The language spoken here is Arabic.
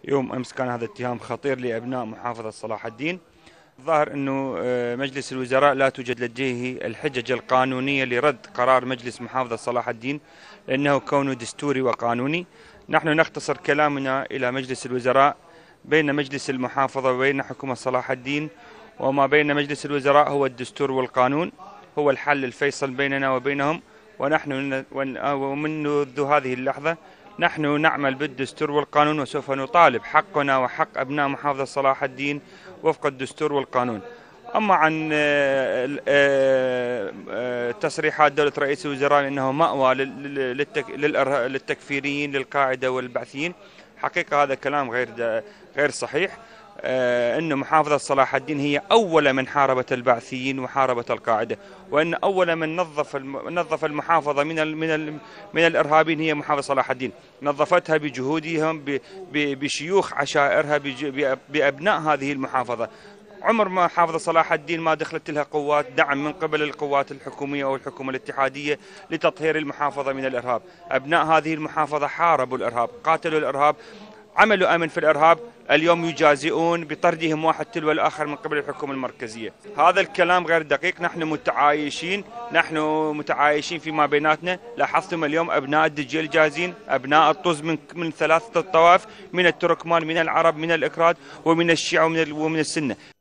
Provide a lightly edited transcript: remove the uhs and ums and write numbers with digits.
يوم أمس كان هذا اتهام خطير لأبناء محافظة صلاح الدين. الظاهر أنه مجلس الوزراء لا توجد لديه الحجج القانونية لرد قرار مجلس محافظة صلاح الدين، لأنه كونه دستوري وقانوني. نحن نختصر كلامنا إلى مجلس الوزراء. بين مجلس المحافظة وبين حكومة صلاح الدين وما بين مجلس الوزراء هو الدستور والقانون، هو الحل الفيصل بيننا وبينهم. ومنذ هذه اللحظة نحن نعمل بالدستور والقانون، وسوف نطالب حقنا وحق أبناء محافظة صلاح الدين وفق الدستور والقانون. أما عن تصريحات دولة رئيس الوزراء أنه مأوى للتكفيريين للقاعدة والبعثيين، حقيقة هذا كلام غير صحيح. أن محافظة صلاح الدين هي أول من حاربت البعثيين وحاربت القاعدة، وأن أول من نظف المحافظة من الإرهابيين هي محافظة صلاح الدين. نظفتها بجهودهم، بشيوخ عشائرها، بأبناء هذه المحافظة. عمر ما محافظة صلاح الدين ما دخلت لها قوات دعم من قبل القوات الحكومية أو الحكومة الاتحادية لتطهير المحافظة من الإرهاب. أبناء هذه المحافظة حاربوا الإرهاب، قاتلوا الإرهاب، عملوا أمن في الإرهاب. اليوم يجازئون بطردهم واحد تلو الآخر من قبل الحكومة المركزية. هذا الكلام غير دقيق. نحن متعايشين فيما بيناتنا. لاحظتم اليوم أبناء الدجيل جاهزين، أبناء الطز من ثلاثة الطوائف، من التركمان، من العرب، من الإكراد، ومن الشيعة ومن السنة.